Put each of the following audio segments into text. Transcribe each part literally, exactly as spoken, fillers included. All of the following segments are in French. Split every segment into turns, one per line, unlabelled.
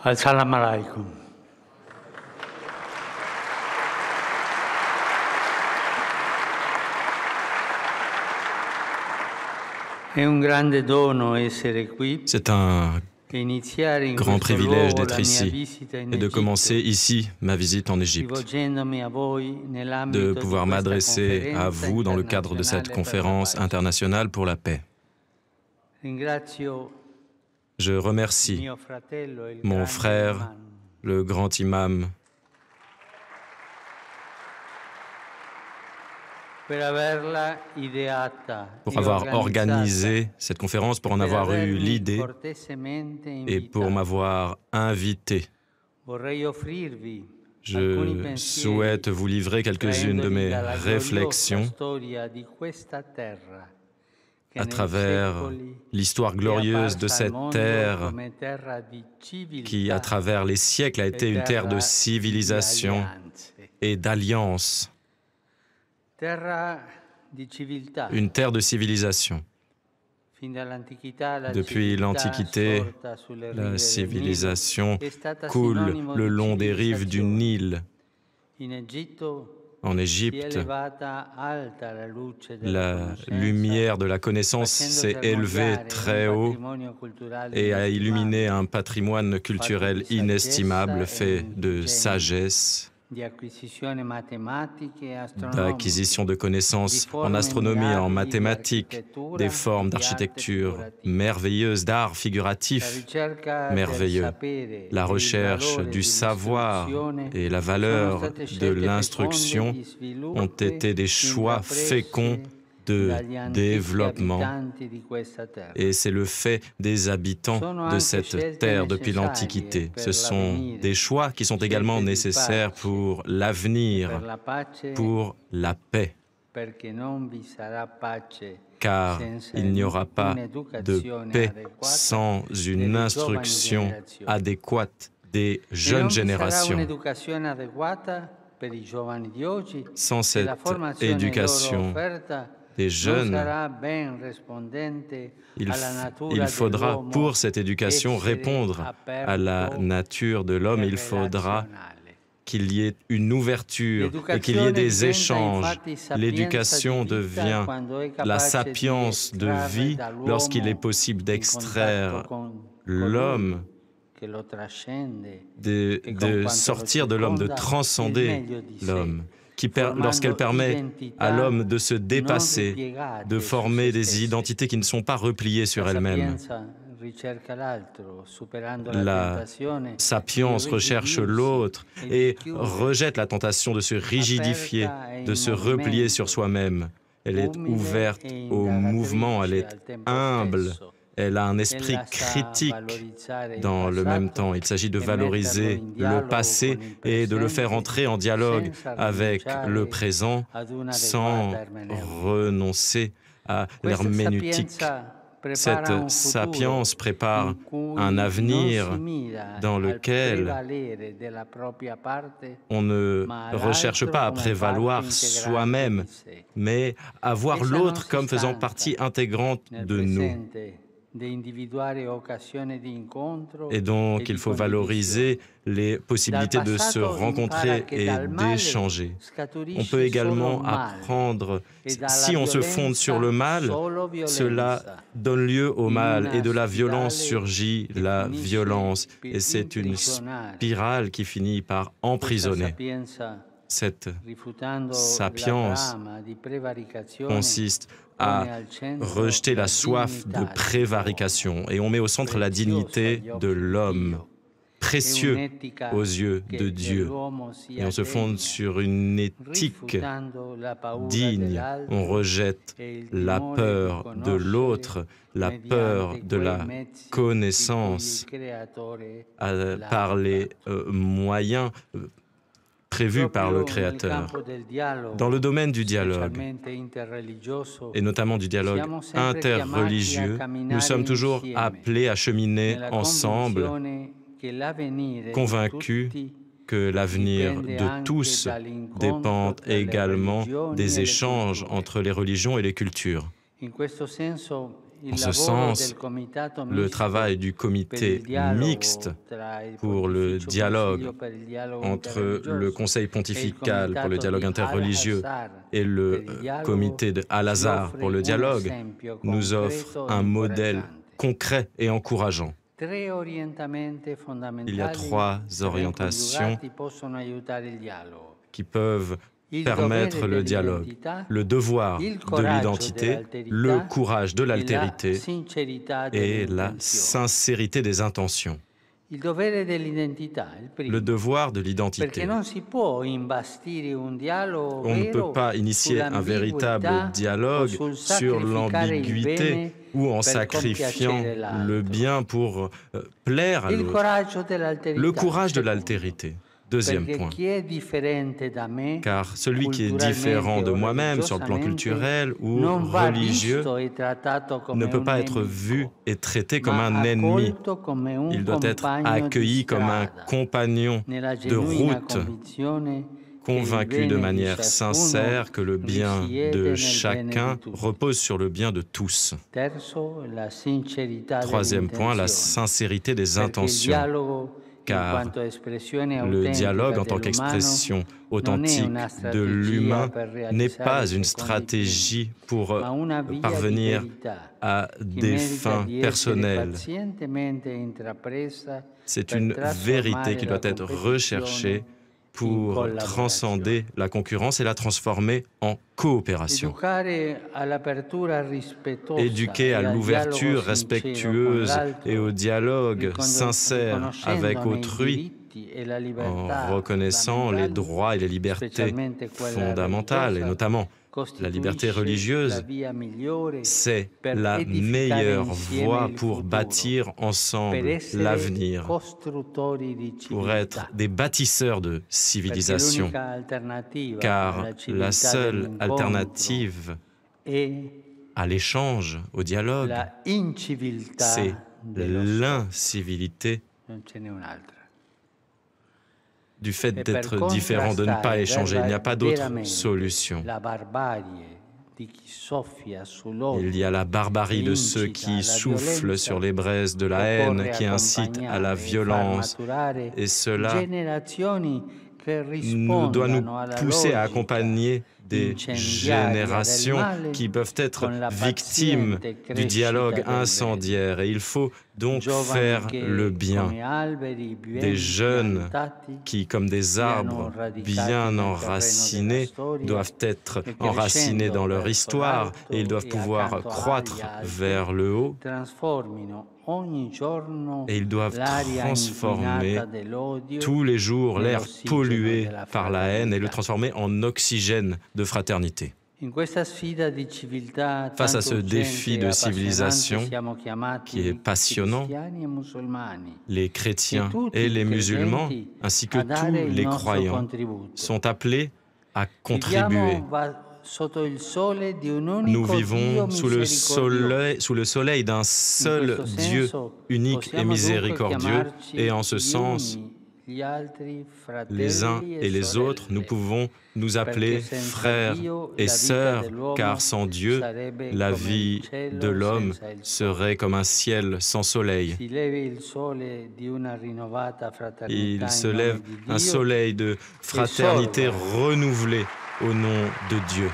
Assalamu alaikum.
C'est un grand privilège d'être ici et de commencer ici ma visite en Égypte, de pouvoir m'adresser à vous dans le cadre de cette conférence internationale pour la paix. Je remercie mon frère, le grand imam, pour avoir organisé cette conférence, pour en avoir eu l'idée et pour m'avoir invité. Je souhaite vous livrer quelques-unes de mes réflexions à travers l'histoire glorieuse de cette terre qui, à travers les siècles, a été une terre de civilisation et d'alliance. Une terre de civilisation. Depuis l'Antiquité, la civilisation coule le long des rives du Nil. En Égypte, la lumière de la connaissance s'est élevée très haut et a illuminé un patrimoine culturel inestimable fait de sagesse, d'acquisition de connaissances en astronomie, en mathématiques, des formes d'architecture merveilleuses, d'art figuratif merveilleux. La recherche du savoir et la valeur de l'instruction ont été des choix féconds de développement, et c'est le fait des habitants de cette terre depuis l'Antiquité. Ce sont des choix qui sont également nécessaires pour l'avenir, pour la paix, car il n'y aura pas de paix sans une instruction adéquate des jeunes générations. Sans cette éducation des jeunes, il, il faudra, pour cette éducation, répondre à la nature de l'homme. Il faudra qu'il y ait une ouverture et qu'il y ait des échanges. L'éducation devient la sapience de vie lorsqu'il est possible d'extraire l'homme, de, de sortir de l'homme, de transcender l'homme, qui lorsqu'elle permet à l'homme de se dépasser, de former des identités qui ne sont pas repliées sur elles-mêmes. La sapience recherche l'autre et rejette la tentation de se rigidifier, de se replier sur soi-même. Elle est ouverte au mouvement, elle est humble. Elle a un esprit critique dans le même temps. Il s'agit de valoriser le passé et de le faire entrer en dialogue avec le présent sans renoncer à l'herméneutique. Cette sapience prépare un avenir dans lequel on ne recherche pas à prévaloir soi-même, mais à voir l'autre comme faisant partie intégrante de nous. Et donc, il faut valoriser les possibilités de se rencontrer et d'échanger. On peut également apprendre, si on se fonde sur le mal, cela donne lieu au mal, et de la violence surgit la violence. Et c'est une spirale qui finit par emprisonner. Cette sapience consiste à rejeter la soif de prévarication, et on met au centre la dignité de l'homme, précieux aux yeux de Dieu. Et on se fonde sur une éthique digne. On rejette la peur de l'autre, la peur de la connaissance à, par les euh, moyens euh, prévu par le Créateur. Dans le domaine du dialogue, et notamment du dialogue interreligieux, nous sommes toujours appelés à cheminer ensemble, convaincus que l'avenir de tous dépend également des échanges entre les religions et les cultures. En ce sens, le travail du comité mixte pour le dialogue entre le Conseil pontifical pour le dialogue interreligieux et le comité de Al-Azhar pour le dialogue nous offre un modèle concret et encourageant. Il y a trois orientations qui peuvent permettre le dialogue: le devoir de l'identité, le courage de l'altérité et la sincérité des intentions. Le devoir de l'identité. On ne peut pas initier un véritable dialogue sur l'ambiguïté ou en sacrifiant le bien pour euh, plaire à l'autre. Le courage de l'altérité. Deuxième point, car celui qui est différent de moi-même sur le plan culturel ou religieux ne peut pas être vu et traité comme un ennemi. Il doit être accueilli comme un compagnon de route, convaincu de manière sincère que le bien de chacun repose sur le bien de tous. Troisième point, la sincérité des intentions. Car le dialogue en tant qu'expression authentique de l'humain n'est pas une stratégie pour parvenir à des fins personnelles. C'est une vérité qui doit être recherchée pour transcender la concurrence et la transformer en coopération. Éduquer à l'ouverture respectueuse et au dialogue sincère avec autrui, en reconnaissant les droits et les libertés fondamentales, et notamment la liberté religieuse, c'est la meilleure voie pour bâtir ensemble l'avenir, pour être des bâtisseurs de civilisation, car la seule alternative à l'échange, au dialogue, c'est l'incivilité du fait d'être différent, de ne pas échanger. Il n'y a pas d'autre solution. Il y a la barbarie de ceux qui soufflent sur les braises de la haine, qui incitent à la violence, et cela nous doit nous pousser à accompagner des générations qui peuvent être victimes du dialogue incendiaire. Et il faut donc faire le bien. Des jeunes qui, comme des arbres bien enracinés, doivent être enracinés dans leur histoire et ils doivent pouvoir croître vers le haut. Et ils doivent transformer tous les jours l'air pollué par la haine et le transformer en oxygène de fraternité. Face à ce défi de civilisation qui est passionnant, les chrétiens et les musulmans, ainsi que tous les croyants, sont appelés à contribuer. Nous vivons sous le soleil, sous le soleil d'un seul Dieu unique et miséricordieux, et en ce sens, les uns et les autres, nous pouvons nous appeler frères et sœurs, car sans Dieu, la vie de l'homme serait comme un ciel sans soleil. Il se lève un soleil de fraternité renouvelée au nom de Dieu.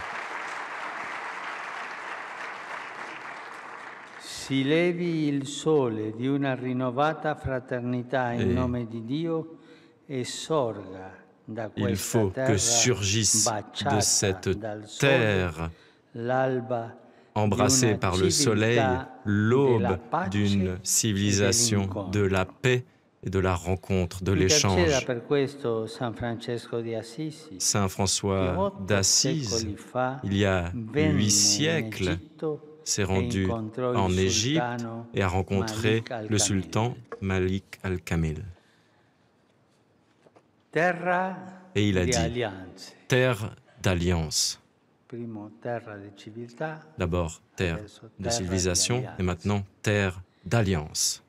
Si levi il sole di una rinnovata fraternità in nome di Dio e sorga da questa
il faut que surgisse de cette terre embrassée par le soleil l'aube d'une civilisation de la paix et de la rencontre, de l'échange. Saint François d'Assise, il y a huit siècles, s'est rendu en Égypte et a rencontré le sultan Malik al-Kamil. Et il a dit, terre d'alliance. D'abord, terre de civilisation et maintenant, terre d'alliance.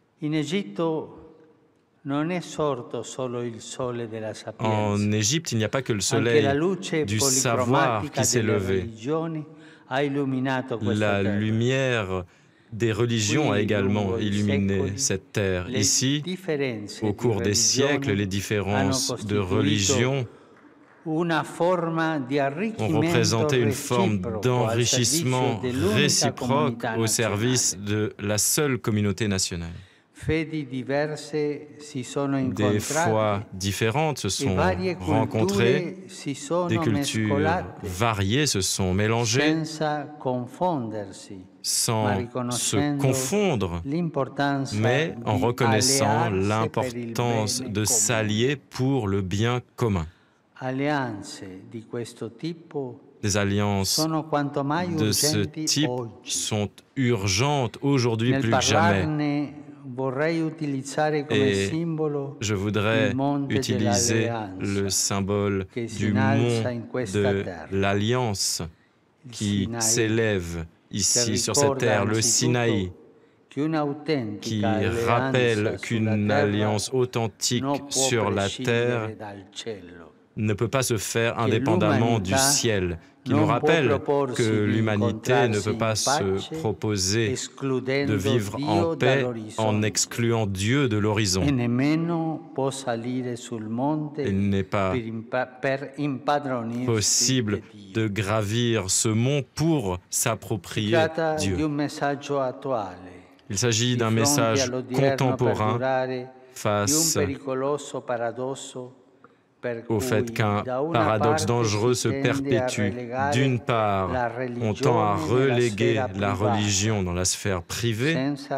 En Égypte, il n'y a pas que le soleil du savoir qui s'est levé. La lumière des religions a également illuminé cette terre. Ici, au cours des siècles, les différences de religions ont représenté une forme d'enrichissement réciproque au service de la seule communauté nationale. Des foi différentes se sont rencontrées, des cultures variées se sont mélangées, sans se confondre, mais en reconnaissant l'importance de s'allier pour le bien commun. Des alliances de ce type sont urgentes aujourd'hui plus que jamais. Et je voudrais utiliser le symbole du mont de l'Alliance qui s'élève ici sur cette terre, le Sinaï, qui rappelle qu'une alliance authentique sur la terre ne peut pas se faire indépendamment du ciel, qui nous rappelle que l'humanité ne peut pas se proposer de vivre en paix en excluant Dieu de l'horizon. Il n'est pas possible de gravir ce mont pour s'approprier Dieu. Il s'agit d'un message contemporain face au fait qu'un paradoxe dangereux se perpétue. D'une part, on tend à reléguer la religion dans la sphère privée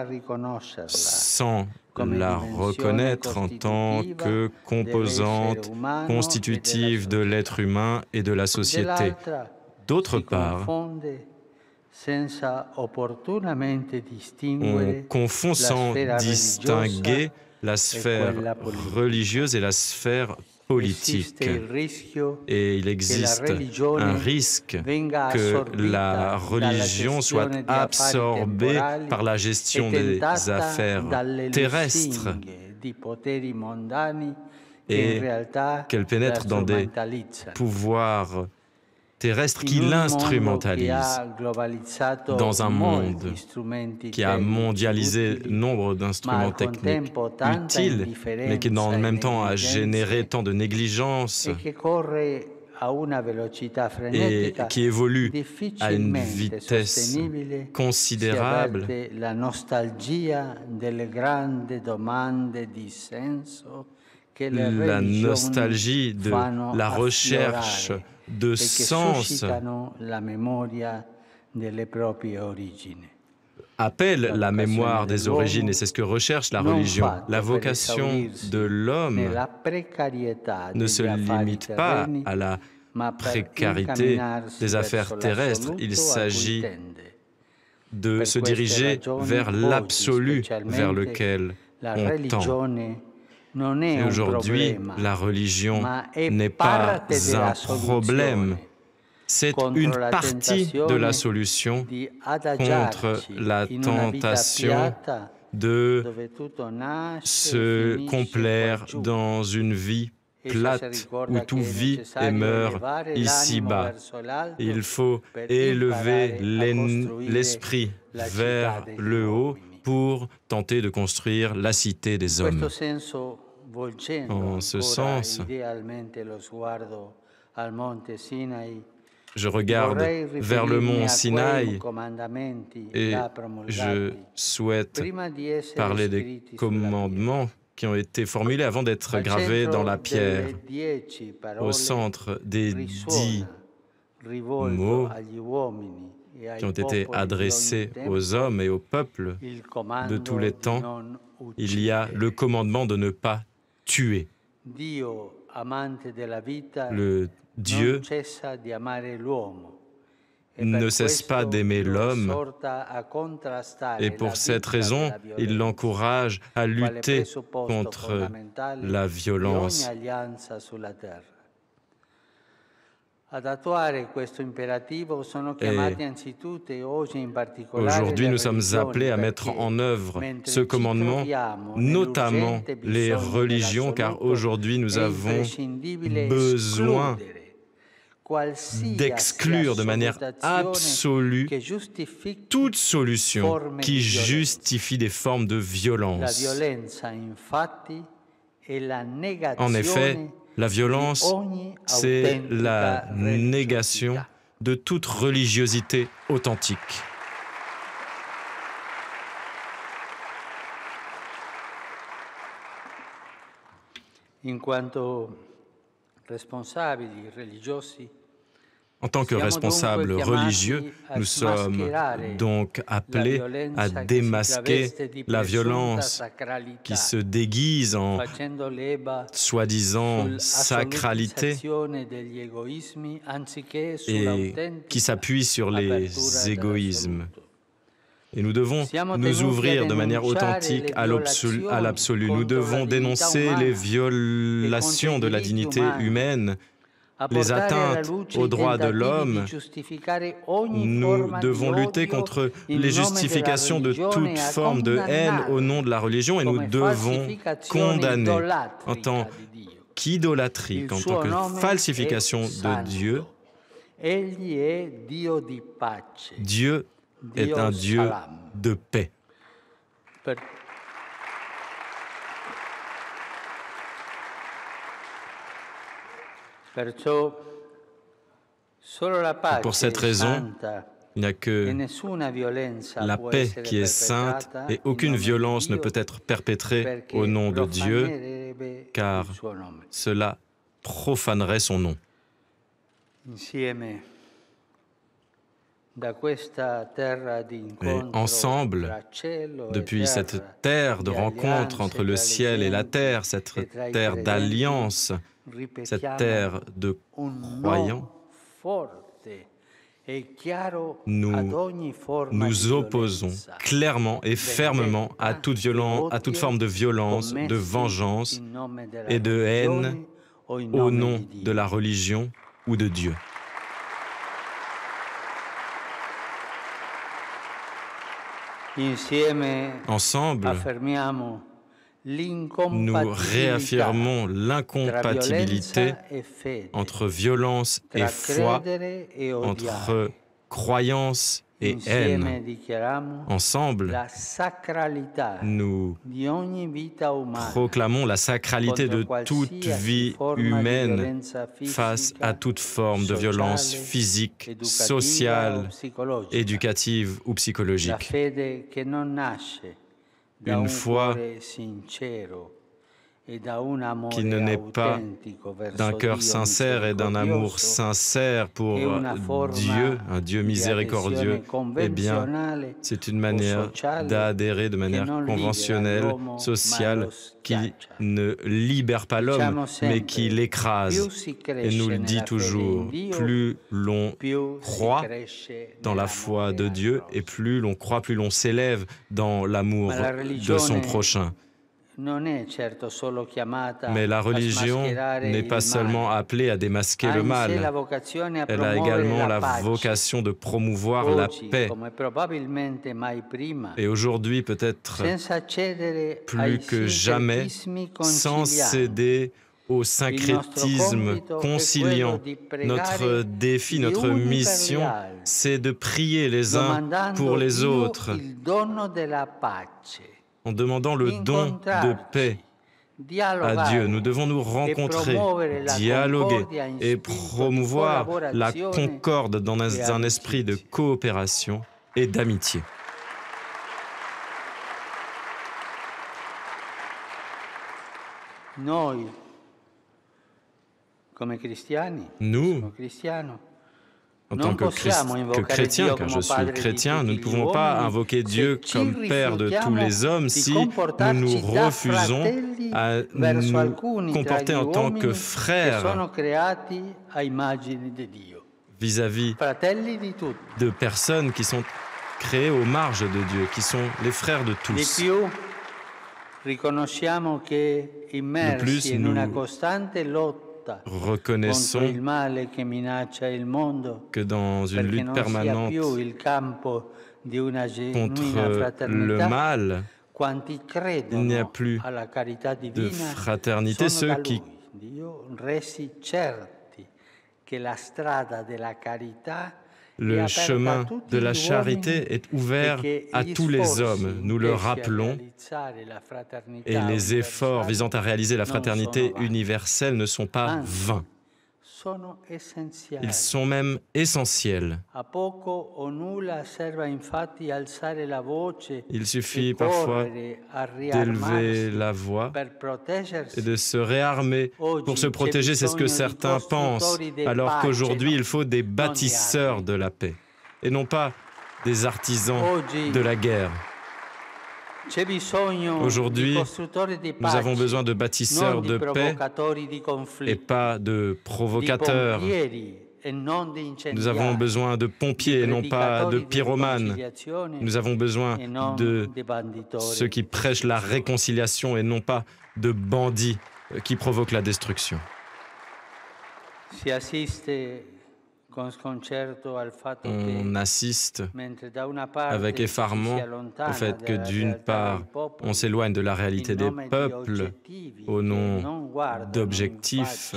sans la reconnaître en tant que composante constitutive de l'être humain et de la société. D'autre part, on confond sans distinguer la sphère religieuse et la sphère politique. Et il existe un risque que la religion soit absorbée par la gestion des affaires terrestres et qu'elle pénètre dans des pouvoirs terrestre qui l'instrumentalise dans un monde qui a mondialisé nombre d'instruments techniques utiles, mais qui dans le même temps a généré tant de négligence et qui évolue à une vitesse considérable. La nostalgie de la recherche de sens appelle la mémoire des origines, et c'est ce que recherche la religion. La vocation de l'homme ne se limite pas à la précarité des affaires terrestres. Il s'agit de se diriger vers l'absolu vers lequel on tend. Et aujourd'hui, la religion n'est pas un problème, c'est une partie de la solution contre la tentation de se complaire dans une vie plate où tout vit et meurt ici-bas. Il faut élever l'esprit vers le haut pour tenter de construire la cité des hommes. En ce sens, je regarde vers le mont Sinaï et je souhaite parler des commandements qui ont été formulés avant d'être gravés dans la pierre. Au centre des dix mots qui ont été adressés aux hommes et au peuple de tous les temps, il y a le commandement de ne pas tuer. Le Dieu ne cesse pas d'aimer l'homme et pour cette raison, il l'encourage à lutter contre la violence. Et aujourd'hui, nous sommes appelés à mettre en œuvre ce commandement, notamment les religions, car aujourd'hui, nous avons besoin d'exclure de manière absolue toute solution qui justifie des formes de violence. En effet, la violence, c'est la négation de toute religiosité authentique. En tant que responsables religieux, nous sommes donc appelés à démasquer la violence qui se déguise en soi-disant sacralité et qui s'appuie sur les égoïsmes. Et nous devons nous ouvrir de manière authentique à l'absolu. Nous devons dénoncer les violations de la dignité humaine, les atteintes aux droits de l'homme. Nous devons lutter contre les justifications de toute forme de haine au nom de la religion et nous devons condamner en tant qu'idolâtrie, en tant que falsification de Dieu. Dieu est un Dieu de paix. Et pour cette raison, il n'y a que la paix qui est sainte et aucune violence ne peut être perpétrée au nom de Dieu, car cela profanerait son nom. Et ensemble, depuis cette terre de rencontre entre le ciel et la terre, cette terre d'alliance, cette terre de croyants, nous nous opposons clairement et fermement à toute, violence, à toute forme de violence, de vengeance et de haine au nom de la religion ou de Dieu. Ensemble, nous réaffirmons l'incompatibilité entre violence et foi, entre croyance et haine. Ensemble, nous proclamons la sacralité de toute vie humaine face à toute forme de violence physique, sociale, éducative ou psychologique. Une foi qui ne naît pas d'un cœur sincère et d'un amour sincère pour Dieu, un Dieu miséricordieux, eh bien, c'est une manière d'adhérer de manière conventionnelle, sociale, qui ne libère pas l'homme, mais qui l'écrase. Et nous le dit toujours, plus l'on croit dans la foi de Dieu, et plus l'on croit, plus l'on s'élève dans l'amour de son prochain. Mais la religion n'est pas seulement appelée à démasquer le mal, elle a également la vocation de promouvoir la paix. Et aujourd'hui, peut-être plus que jamais, sans céder au syncrétisme conciliant, notre défi, notre mission, c'est de prier les uns pour les autres, en demandant le don de paix à Dieu. Nous devons nous rencontrer, dialoguer et promouvoir la concorde dans un esprit de coopération et d'amitié. Nous, en tant que, Christ, que chrétiens, car je suis chrétien, nous ne pouvons pas invoquer Dieu comme Père de tous les hommes si nous nous refusons à nous comporter en tant que frères vis-à-vis de personnes qui sont créées aux marges de Dieu, qui sont les frères de tous. De plus, nous reconnaissons que dans une lutte permanente contre le mal, il n'y a plus de fraternité. Ceux qui Le chemin de la charité est ouvert à tous les hommes, nous le rappelons, et les efforts visant à réaliser la fraternité universelle ne sont pas vains. Ils sont même essentiels. Il suffit parfois d'élever la voix et de se réarmer pour se protéger, c'est ce que certains pensent, alors qu'aujourd'hui il faut des bâtisseurs de la paix et non pas des artisans de la guerre. Aujourd'hui, nous avons besoin de bâtisseurs de paix et pas de provocateurs. Nous avons besoin de pompiers et non pas de pyromanes. Nous avons besoin de ceux qui prêchent la réconciliation et non pas de bandits qui provoquent la destruction. On assiste avec effarement au fait que d'une part, on s'éloigne de la réalité des peuples au nom d'objectifs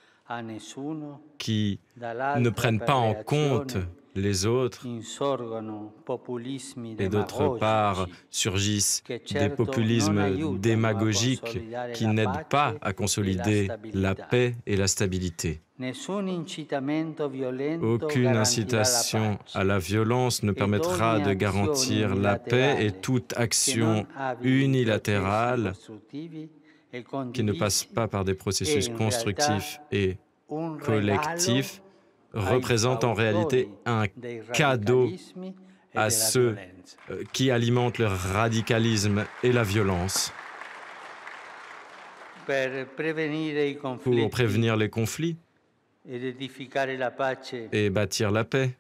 qui ne prennent pas en compte les autres, et d'autre part surgissent des populismes démagogiques qui n'aident pas à consolider la paix et la stabilité. Aucune incitation à la violence ne permettra de garantir la paix et toute action unilatérale qui ne passe pas par des processus constructifs et collectifs représente en réalité un cadeau à ceux qui alimentent le radicalisme et la violence. Pour prévenir les conflits et bâtir la paix,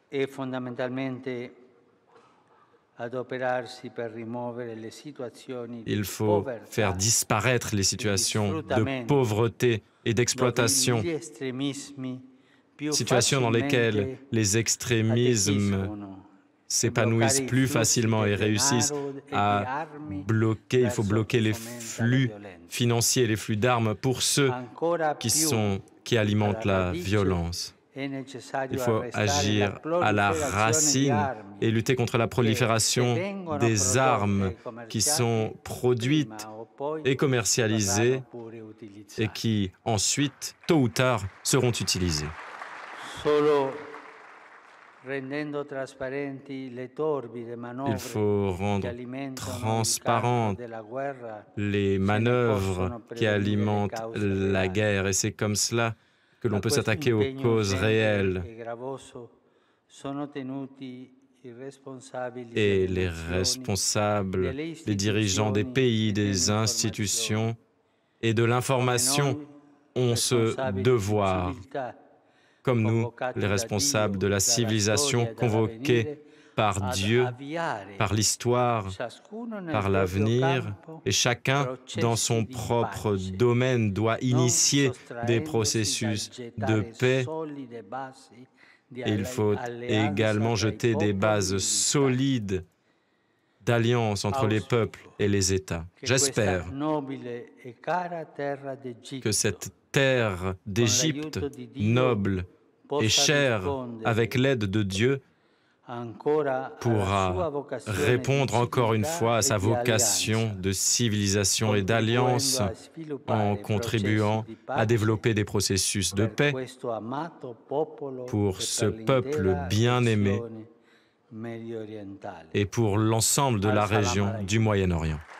il faut faire disparaître les situations de pauvreté et d'exploitation, situations dans lesquelles les extrémismes s'épanouissent plus facilement et réussissent à bloquer. Il faut bloquer les flux financiers, les flux d'armes pour ceux qui, sont, qui alimentent la violence. Il faut agir à la racine et lutter contre la prolifération des armes qui sont produites et commercialisées et qui, ensuite, tôt ou tard, seront utilisées. Il faut rendre transparentes les manœuvres qui alimentent la guerre, et c'est comme cela que l'on peut s'attaquer aux causes réelles. Et les responsables, les dirigeants des pays, des institutions et de l'information ont ce devoir, comme nous, les responsables de la civilisation convoqués par Dieu, par l'histoire, par l'avenir, et chacun dans son propre domaine doit initier des processus de paix. Et il faut également jeter des bases solides d'alliance entre les peuples et les États. J'espère que cette terre d'Égypte, noble et chère, avec l'aide de Dieu, pourra répondre encore une fois à sa vocation de civilisation et d'alliance en contribuant à développer des processus de paix pour ce peuple bien-aimé et pour l'ensemble de la région du Moyen-Orient.